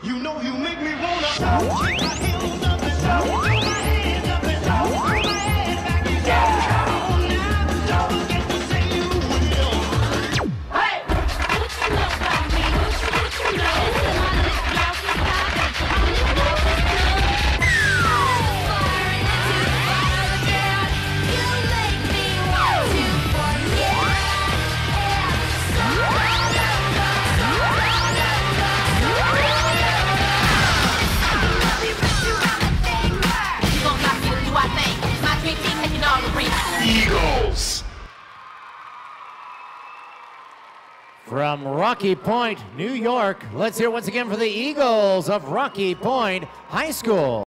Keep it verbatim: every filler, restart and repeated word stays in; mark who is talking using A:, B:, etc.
A: You know you make me wanna take my heels up and down, throw my hands up and down, throw my head back and down. Come on now, don't forget to say you will. Hey, what you know about me? What you know? Listen, my lip gloss is popping. I'm in love with you. Fire into the fire again. You make me want to forget. So long, so long, so
B: Eagles.
C: From Rocky Point, New York, let's hear once again for the Eagles of Rocky Point High School.